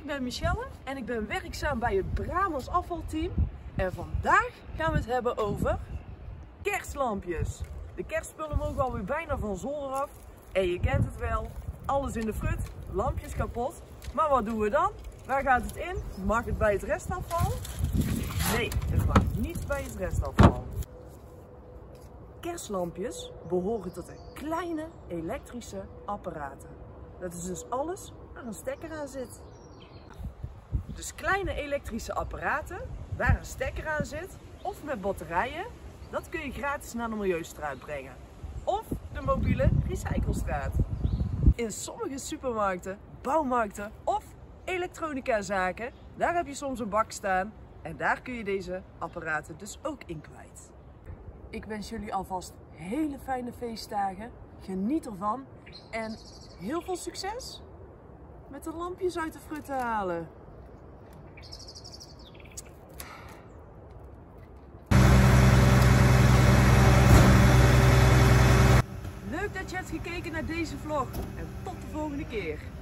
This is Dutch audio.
Ik ben Michelle en ik ben werkzaam bij het Bramers afvalteam. En vandaag gaan we het hebben over kerstlampjes. De kerstspullen mogen alweer bijna van zolder af. En je kent het wel, alles in de frut, lampjes kapot. Maar wat doen we dan? Waar gaat het in? Mag het bij het restafval? Nee, het mag niet bij het restafval. Kerstlampjes behoren tot de kleine elektrische apparaten. Dat is dus alles waar een stekker aan zit. Dus kleine elektrische apparaten waar een stekker aan zit of met batterijen, dat kun je gratis naar de Milieustraat brengen. Of de mobiele recyclestraat. In sommige supermarkten, bouwmarkten of elektronicazaken, daar heb je soms een bak staan en daar kun je deze apparaten dus ook in kwijt. Ik wens jullie alvast hele fijne feestdagen. Geniet ervan en heel veel succes met de lampjes uit de frut te halen. Leuk dat je hebt gekeken naar deze vlog en tot de volgende keer.